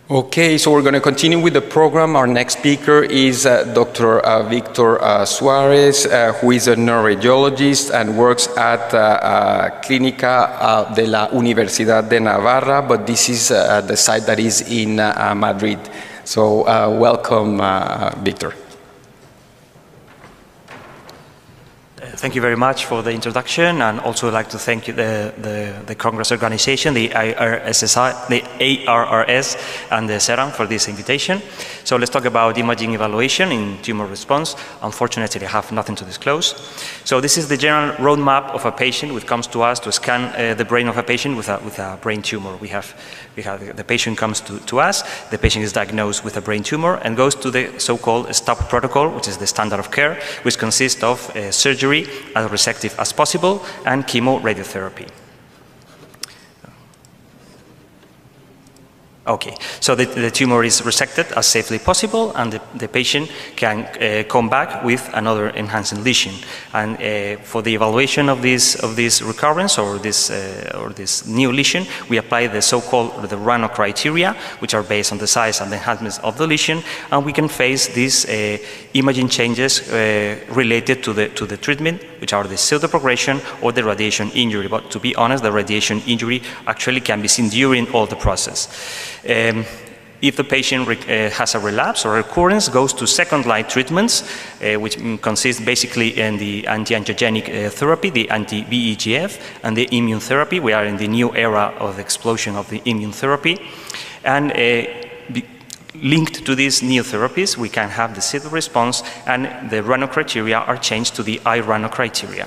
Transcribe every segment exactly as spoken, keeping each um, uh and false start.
Okay, so we're going to continue with the program. Our next speaker is uh, Doctor Uh, Victor uh, Suárez, uh, who is a neuroradiologist and works at uh, uh, Clínica uh, de la Universidad de Navarra, but this is uh, the site that is in uh, Madrid. So uh, welcome, uh, Victor. Thank you very much for the introduction, and also I'd like to thank you, the, the, the Congress organization, the A R R S and the SERAM for this invitation. So let's talk about imaging evaluation in tumor response. Unfortunately, I have nothing to disclose. So this is the general roadmap of a patient who comes to us to scan uh, the brain of a patient with a, with a brain tumor. We have, we have the patient comes to, to us, the patient is diagnosed with a brain tumor and goes to the so-called STOP protocol, which is the standard of care, which consists of uh, surgery as resective as possible and chemoradiotherapy. Okay, so the, the tumor is resected as safely possible, and the, the patient can uh, come back with another enhancing lesion. And uh, for the evaluation of this of this recurrence or this uh, or this new lesion, we apply the so-called the Rano criteria, which are based on the size and the enhancements of the lesion, and we can face these uh, imaging changes uh, related to the to the treatment, which are the pseudoprogression or the radiation injury. But to be honest, the radiation injury actually can be seen during all the process. Um, if the patient uh, has a relapse or recurrence, goes to second-line treatments, uh, which consist basically in the anti-angiogenic uh, therapy, the anti-V E G F, and the immune therapy. We are in the new era of the explosion of the immune therapy. And uh, linked to these new therapies, we can have the pseudo response, and the Rano criteria are changed to the I Rano criteria.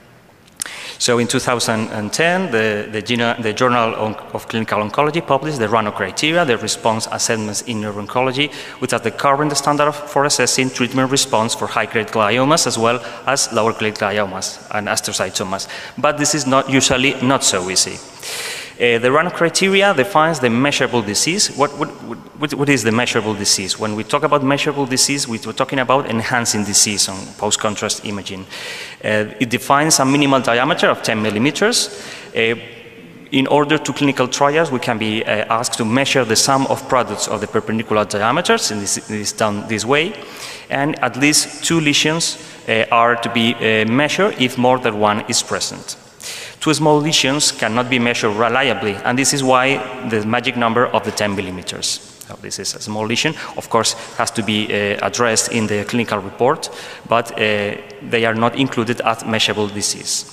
So in two thousand ten, the, the, the Journal of Clinical Oncology published the Rano criteria, the response assessments in neuro-oncology, which are the current standard for assessing treatment response for high-grade gliomas as well as lower-grade gliomas and astrocytomas. But this is not usually not so easy. Uh, the Rano criteria defines the measurable disease. What, what, what, what is the measurable disease? When we talk about measurable disease, we're talking about enhancing disease on post-contrast imaging. Uh, it defines a minimal diameter of ten millimeters. Uh, in order to clinical trials, we can be uh, asked to measure the sum of products of the perpendicular diameters, and this is done this way. And at least two lesions uh, are to be uh, measured if more than one is present. Two small lesions cannot be measured reliably, and this is why the magic number of the ten millimeters. So this is a small lesion, of course, has to be uh, addressed in the clinical report, but uh, they are not included as measurable disease.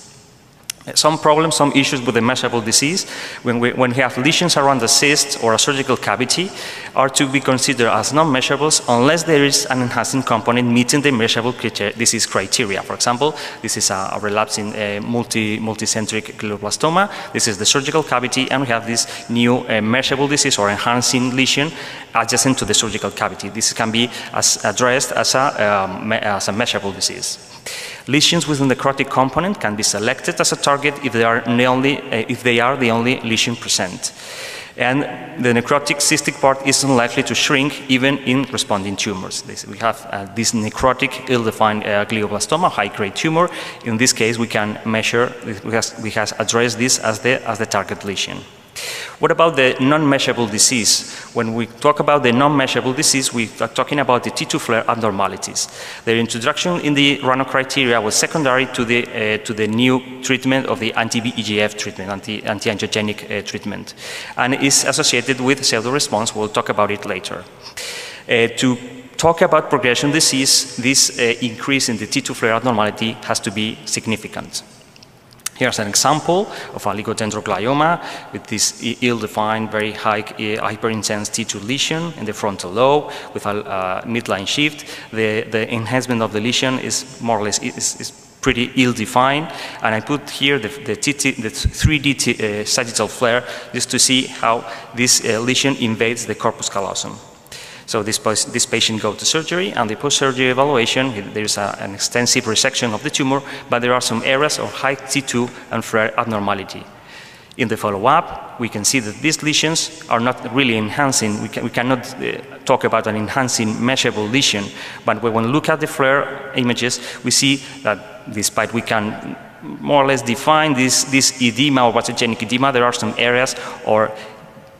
Some problems, some issues with the measurable disease, when we, when we have lesions around the cyst or a surgical cavity, are to be considered as non-measurables unless there is an enhancing component meeting the measurable disease criteria. For example, this is a, a relapsing uh, multi, multicentric glioblastoma, this is the surgical cavity, and we have this new uh, measurable disease or enhancing lesion adjacent to the surgical cavity. This can be as addressed as a, um, as a measurable disease. Lesions with a necrotic component can be selected as a target if they are the only, uh, if they are the only lesion present. And the necrotic cystic part is unlikely to shrink even in responding tumors. This, we have uh, this necrotic ill-defined uh, glioblastoma, high-grade tumor. In this case, we can measure, we have, we have addressed this as the, as the target lesion. What about the non-measurable disease? When we talk about the non-measurable disease, we are talking about the T two flare abnormalities. Their introduction in the Rano criteria was secondary to the, uh, to the new treatment of the anti-V E G F treatment, anti, anti-angiogenic uh, treatment, and is associated with pseudo-response. We'll talk about it later. Uh, to talk about progression disease, this uh, increase in the T two flare abnormality has to be significant. Here's an example of a oligodendroglioma with this ill-defined, very high, uh, hyperintense T two lesion in the frontal lobe with a uh, midline shift. The, the enhancement of the lesion is more or less is, is pretty ill-defined, and I put here the, the, T T, the three D t, uh, sagittal flare just to see how this uh, lesion invades the corpus callosum. So this, this patient goes to surgery, and the post-surgery evaluation, there is a, an extensive resection of the tumor, but there are some areas of high T two and flare abnormality. In the follow-up, we can see that these lesions are not really enhancing. We, can, we cannot uh, talk about an enhancing measurable lesion, but when we look at the flare images, we see that despite we can more or less define this, this edema or vasogenic edema, there are some areas or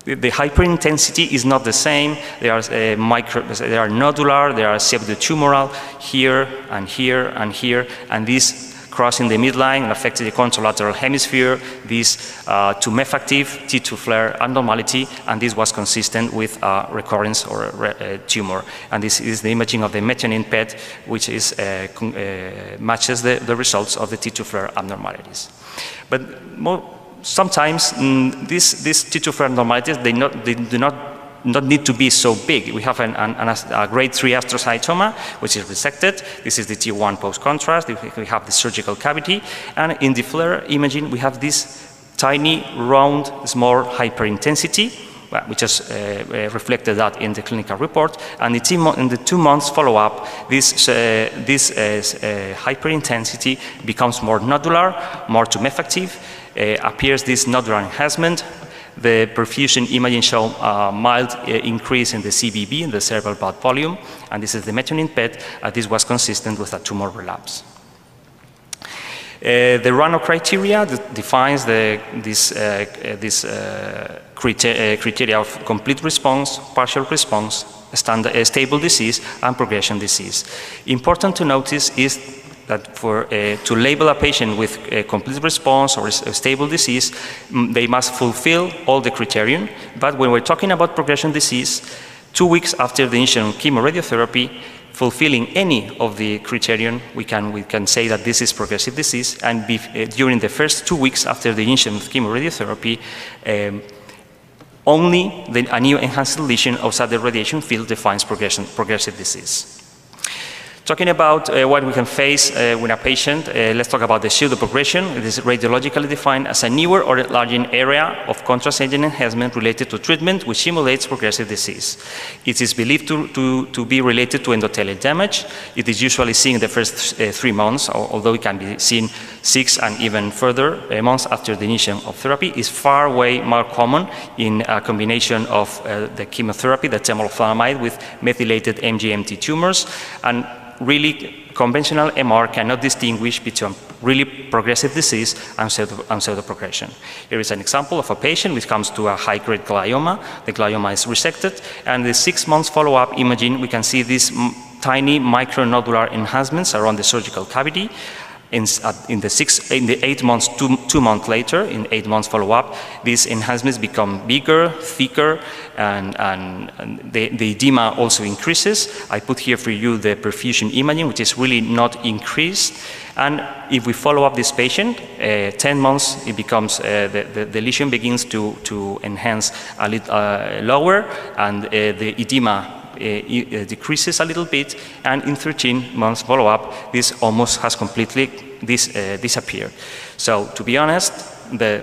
the hyperintensity is not the same. They are uh, micro, they are nodular, they are pseudotumoral here and here and here, and this crossing the midline and affecting the contralateral hemisphere, this uh, tumefactive T two flare abnormality, and this was consistent with uh, recurrence or a, a tumor. And this is the imaging of the methionine P E T, which is, uh, uh, matches the, the results of the T two flare abnormalities. But more, sometimes mm, these, these T two flare abnormalities, they, not, they do not not need to be so big. We have an, an, an, a grade three astrocytoma, which is resected. This is the T one post-contrast. We have the surgical cavity. And in the FLAIR imaging, we have this tiny, round, small hyperintensity. We just uh, uh, reflected that in the clinical report. And the in the two months follow-up, this, uh, this uh, uh, hyperintensity becomes more nodular, more tumefactive, uh, appears this nodular enhancement. The perfusion imaging show a mild uh, increase in the C B B, in the cerebral blood volume, and this is the methionine P E T, and this was consistent with a tumor relapse. Uh, the RANO criteria defines the, this, uh, this uh, criteria, uh, criteria of complete response, partial response, standard, uh, stable disease, and progression disease. Important to notice is that for, uh, to label a patient with a complete response or a stable disease, they must fulfill all the criterion. But when we're talking about progression disease, two weeks after the initiation of chemoradiotherapy, fulfilling any of the criterion, we can, we can say that this is progressive disease. And be, uh, during the first two weeks after the initiation of chemoradiotherapy, um, only the, a new enhanced lesion outside the radiation field defines progression, progressive disease. Talking about uh, what we can face uh, with a patient, uh, let's talk about the pseudoprogression. It is radiologically defined as a newer or enlarging area of contrast agent enhancement related to treatment which simulates progressive disease. It is believed to, to, to be related to endothelial damage. It is usually seen in the first uh, three months, although it can be seen six and even further uh, months after the initiation of therapy. It's far way more common in a combination of uh, the chemotherapy, the temozolomide, with methylated M G M T tumors. And really, conventional M R cannot distinguish between really progressive disease and pseudo, and pseudo-progression. Here is an example of a patient which comes to a high-grade glioma. The glioma is resected, and the six months follow-up imaging, we can see these tiny micronodular enhancements around the surgical cavity. In, uh, in, the six, in the eight months, two, two months later, in eight months follow-up, these enhancements become bigger, thicker, and, and, and the, the edema also increases. I put here for you the perfusion imaging, which is really not increased. And if we follow up this patient, uh, ten months, it becomes, uh, the, the, the lesion begins to, to enhance a little uh, lower, and uh, the edema Uh, uh, decreases a little bit, and in thirteen months follow-up, this almost has completely dis, uh, disappeared. So, to be honest, the,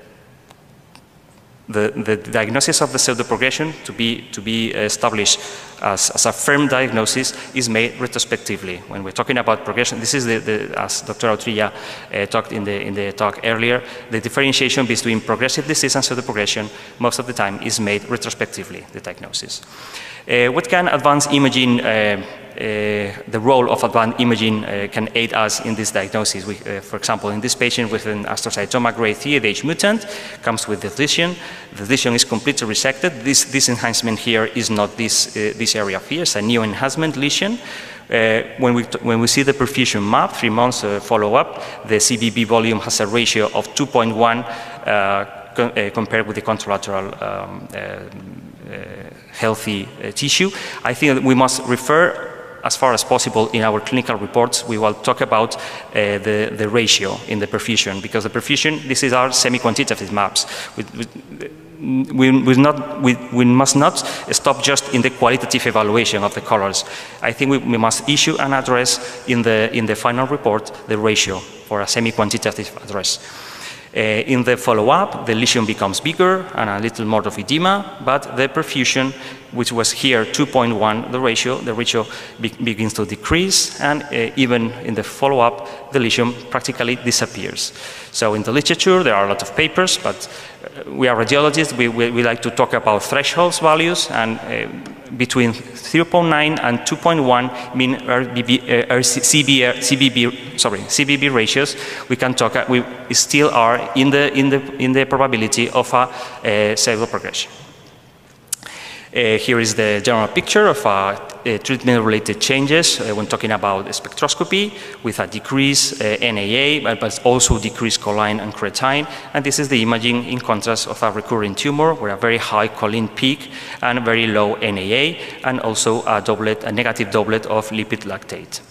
the, the diagnosis of the pseudoprogression to be, to be established as, as a firm diagnosis is made retrospectively. When we're talking about progression, this is, the, the, as Doctor Autrilla uh, talked in the, in the talk earlier, the differentiation between progressive disease and pseudoprogression most of the time is made retrospectively, the diagnosis. Uh, what can advanced imaging, uh, uh, the role of advanced imaging uh, can aid us in this diagnosis? We, uh, for example, in this patient with an astrocytoma grade three A H mutant, comes with the lesion. The lesion is completely resected. This, this enhancement here is not this, uh, this area here, it's a new enhancement lesion. Uh, when, we when we see the perfusion map, three months uh, follow-up, the C B B volume has a ratio of two point one uh, co uh, compared with the contralateral um, uh, Uh, healthy uh, tissue. I think that we must refer, as far as possible in our clinical reports, we will talk about uh, the, the ratio in the perfusion, because the perfusion, this is our semi-quantitative maps. We, we, we, not, we, we must not stop just in the qualitative evaluation of the colors. I think we, we must issue an address in the, in the final report, the ratio for a semi-quantitative address. Uh, in the follow-up, the lesion becomes bigger and a little more of edema, but the perfusion, which was here two point one, the ratio, the ratio be begins to decrease, and uh, even in the follow-up, the lesion practically disappears. So in the literature, there are a lot of papers, but uh, we are radiologists, we, we, we like to talk about thresholds values, and uh, between zero point nine and two point one mean R B B, uh, C B B, C B B, sorry, C B B ratios, we can talk, uh, we still are in the, in the, in the probability of a uh, pseudoprogression. Uh, here is the general picture of uh, uh, treatment-related changes uh, when talking about spectroscopy, with a decreased uh, N A A, but, but also decreased choline and creatine. And this is the imaging in contrast of a recurring tumor, with a very high choline peak and very low N A A, and also a doublet, a negative doublet of lipid lactate.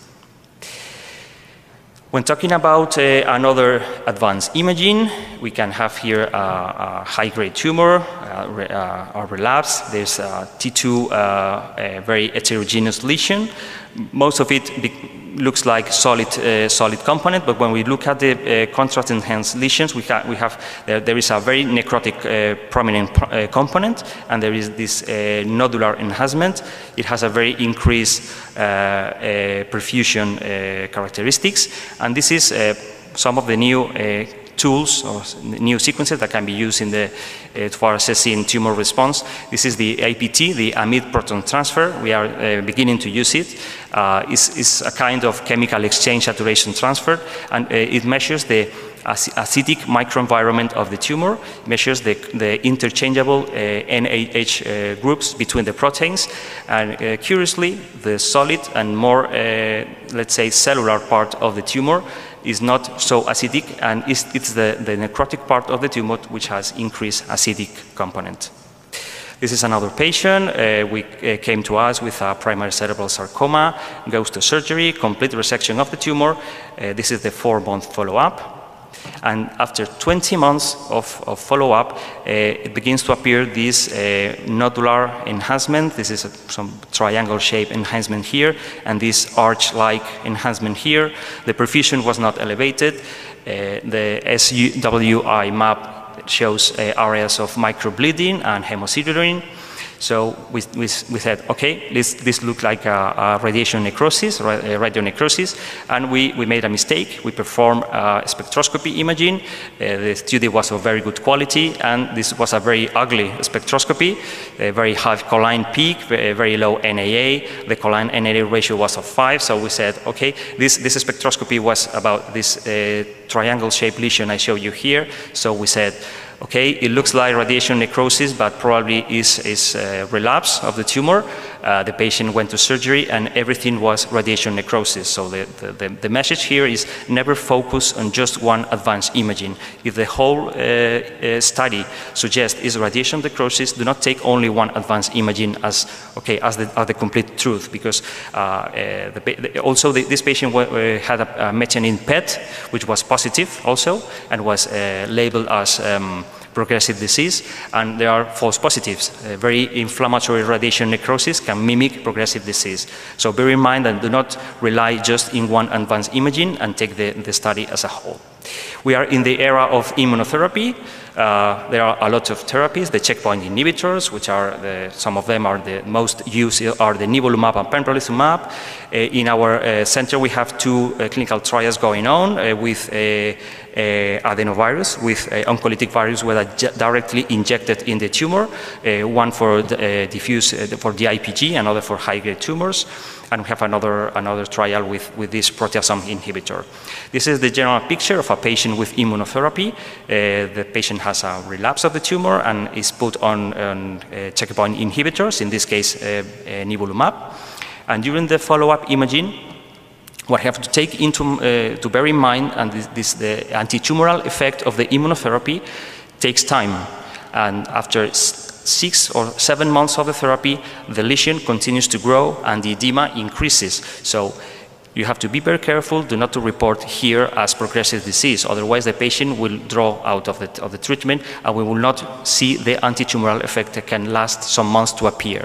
When talking about uh, another advanced imaging, we can have here a, a high-grade tumor, uh, re, uh, or relapse. There's a T two, uh, a very heterogeneous lesion. Most of it looks like solid, uh, solid component, but when we look at the uh, contrast-enhanced lesions, we, ha we have there, there is a very necrotic uh, prominent pro uh, component, and there is this uh, nodular enhancement. It has a very increased uh, uh, perfusion uh, characteristics, and this is uh, some of the new uh, tools or new sequences that can be used in the, uh, for assessing tumor response. This is the A P T, the amide proton transfer. We are uh, beginning to use it. Uh, it's, it's a kind of chemical exchange saturation transfer, and uh, it measures the acidic microenvironment of the tumor, measures the, the interchangeable uh, N A H uh, groups between the proteins, and uh, curiously, the solid and more, uh, let's say, cellular part of the tumor is not so acidic, and it's, it's the, the necrotic part of the tumor which has increased acidic component. This is another patient. Uh, we uh, came to us with a primary cerebral sarcoma, goes to surgery, complete resection of the tumor. Uh, this is the four-month follow-up. And after twenty months of, of follow-up, uh, it begins to appear this uh, nodular enhancement. This is a, some triangle-shaped enhancement here, and this arch-like enhancement here. The perfusion was not elevated. Uh, the S W I map shows uh, areas of microbleeding and hemosiderin. So we, we, we said, okay, this, this looked like a, a radiation necrosis, ra a radionecrosis, and we, we made a mistake. We performed uh, spectroscopy imaging. Uh, the study was of very good quality, and this was a very ugly spectroscopy, a very high choline peak, very, very low N A A. The choline N A A ratio was of five, so we said, okay, this, this spectroscopy was about this uh, triangle-shaped lesion I show you here. So we said, okay, it looks like radiation necrosis, but probably is, is a relapse of the tumor. Uh, the patient went to surgery, and everything was radiation necrosis. So the, the, the message here is never focus on just one advanced imaging. If the whole uh, uh, study suggests is radiation necrosis, do not take only one advanced imaging as, okay, as the, as the complete truth, because uh, uh, the, the, also the, this patient uh, had a, a methionine P E T, which was positive also, and was uh, labeled as um, progressive disease, and there are false positives. Uh, very inflammatory radiation necrosis can mimic progressive disease. So bear in mind and do not rely just in one advanced imaging and take the, the study as a whole. We are in the era of immunotherapy. Uh, there are a lot of therapies, the checkpoint inhibitors, which are the, some of them are the most used are the nivolumab and pembrolizumab. Uh, in our uh, center, we have two uh, clinical trials going on uh, with uh, uh, adenovirus, with uh, oncolytic virus, where directly injected in the tumor, uh, one for the, uh, diffuse uh, for the I P G, another for high-grade tumors. And we have another, another trial with, with this proteasome inhibitor. This is the general picture of a patient with immunotherapy. Uh, the patient has a relapse of the tumor and is put on, on uh, checkpoint inhibitors, in this case uh, uh, nivolumab. And during the follow-up imaging, what we have to take into, uh, to bear in mind, and this, this the anti-tumoral effect of the immunotherapy takes time. And after six or seven months of the therapy, the lesion continues to grow and the edema increases. So you have to be very careful, do not to report here as progressive disease, otherwise the patient will draw out of the, of the treatment, and we will not see the anti-tumoral effect that can last some months to appear.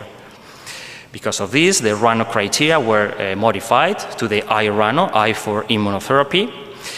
Because of this, the RANO criteria were uh, modified to the I RANO, I for immunotherapy.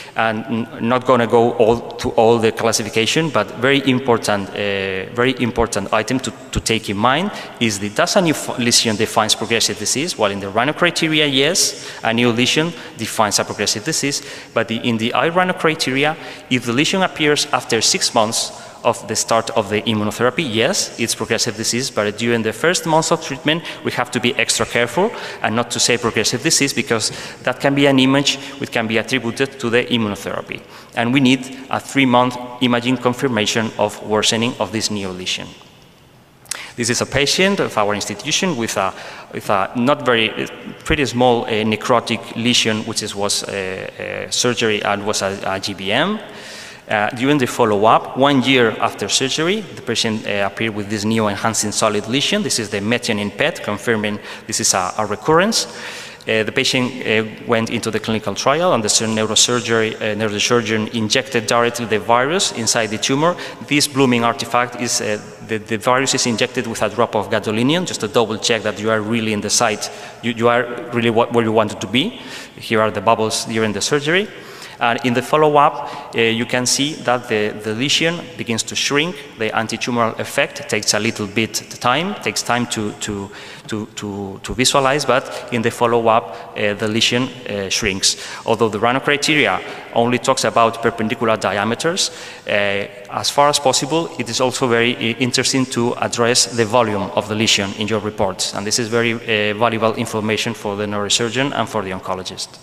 And not going to go all to all the classification, but very important, uh, very important item to, to take in mind is the does a new lesion defines progressive disease? Well, in the RANO criteria, yes, a new lesion defines a progressive disease, but the, in the I RANO criteria, if the lesion appears after six months of the start of the immunotherapy, yes, it's progressive disease, but during the first months of treatment, we have to be extra careful and not to say progressive disease, because that can be an image which can be attributed to the immunotherapy. And we need a three-month imaging confirmation of worsening of this new lesion. This is a patient of our institution with a, with a not very, pretty small uh, necrotic lesion, which is, was uh, uh, surgery and was a, a G B M. Uh, during the follow-up, one year after surgery, the patient uh, appeared with this new enhancing solid lesion. This is the methionine P E T, confirming this is a, a recurrence. Uh, the patient uh, went into the clinical trial, and the neurosurgery, uh, neurosurgeon injected directly the virus inside the tumor. This blooming artifact is uh, the, the virus is injected with a drop of gadolinium, just to double check that you are really in the site, you, you are really what, where you wanted to be. Here are the bubbles during the surgery. And in the follow-up, uh, you can see that the, the lesion begins to shrink. The anti-tumoral effect takes a little bit time, takes time to, to, to, to, to visualize, but in the follow-up, uh, the lesion uh, shrinks. Although the Rano criteria only talks about perpendicular diameters, uh, as far as possible, it is also very uh, interesting to address the volume of the lesion in your reports. And this is very uh, valuable information for the neurosurgeon and for the oncologist.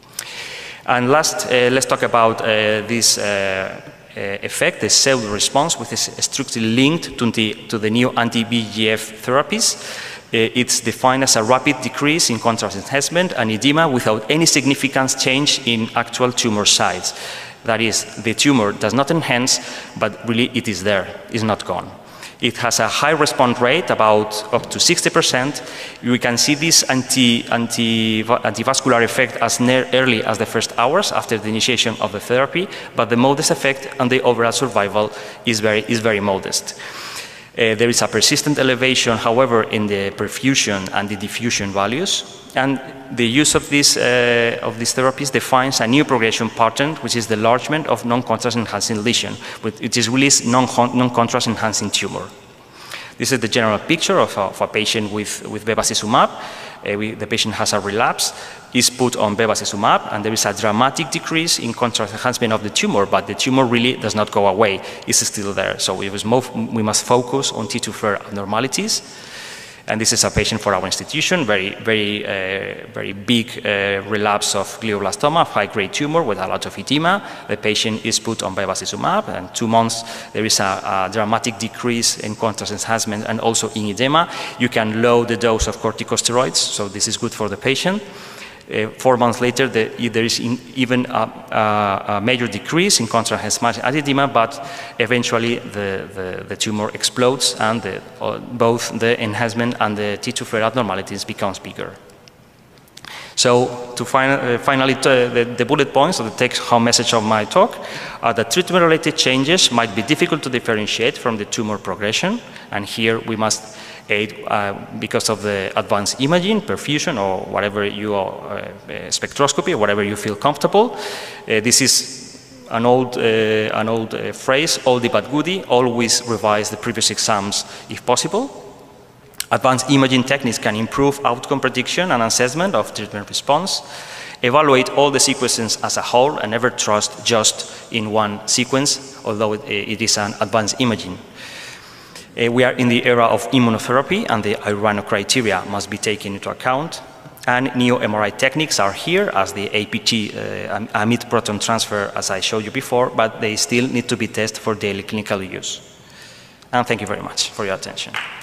And last, uh, let's talk about uh, this uh, uh, effect, the cell response, which is strictly linked to the, to the new anti-V E G F therapies. Uh, it's defined as a rapid decrease in contrast enhancement and edema without any significant change in actual tumor size. That is, the tumor does not enhance, but really it is there, it's not gone. It has a high response rate, about up to sixty percent. We can see this anti, anti, antivascular effect as near early as the first hours after the initiation of the therapy, but the modest effect on the overall survival is very, is very modest. Uh, there is a persistent elevation, however, in the perfusion and the diffusion values. And the use of, this, uh, of these therapies defines a new progression pattern, which is the enlargement of non-contrast enhancing lesion, which is really non-contrast enhancing tumor. This is the general picture of a, of a patient with, with bevacizumab. Uh, we, the patient has a relapse, is put on bevacizumab, and there is a dramatic decrease in contrast enhancement of the tumor, but the tumor really does not go away. It's still there. So we, was move, we must focus on T two F E R abnormalities. And this is a patient for our institution, very, very, uh, very big uh, relapse of glioblastoma, high-grade tumor with a lot of edema. The patient is put on bevacizumab, and two months there is a, a dramatic decrease in contrast enhancement and also in edema. You can lower the dose of corticosteroids, so this is good for the patient. Uh, four months later, the, there is in, even a, a, a major decrease in contrast enhancement and edema, but eventually the, the, the tumor explodes, and the, uh, both the enhancement and the T two F E R abnormalities becomes bigger. So, to fin uh, finally, the, the bullet points of the take-home message of my talk are that treatment-related changes might be difficult to differentiate from the tumor progression, and here we must aid uh, because of the advanced imaging, perfusion, or whatever you are, uh, spectroscopy, or whatever you feel comfortable. Uh, this is an old, uh, an old uh, phrase, oldie but goodie, always revise the previous exams if possible. Advanced imaging techniques can improve outcome prediction and assessment of treatment response. Evaluate all the sequences as a whole and never trust just in one sequence, although it, it is an advanced imaging. Uh, we are in the era of immunotherapy, and the Rano criteria must be taken into account. And neo-M R I techniques are here, as the A P T, uh, amide proton transfer, as I showed you before, but they still need to be tested for daily clinical use. And thank you very much for your attention.